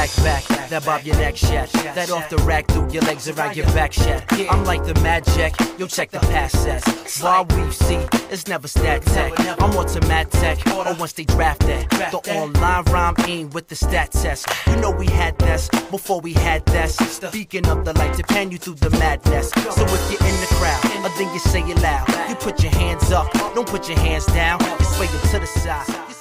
back, that bob your neck shot, that off the rack through your legs around your back shot. I'm like the magic, yo check the pass sets. Bar we see, it's never stat tech. I'm automatic, or once they draft that. The online rhyme aim with the stat test. You know we had this before we had this. Speaking of the light to pan you through the madness. So if you're in the crowd, or then you say it loud. You put your hands up, don't put your hands down. You sway it to the side.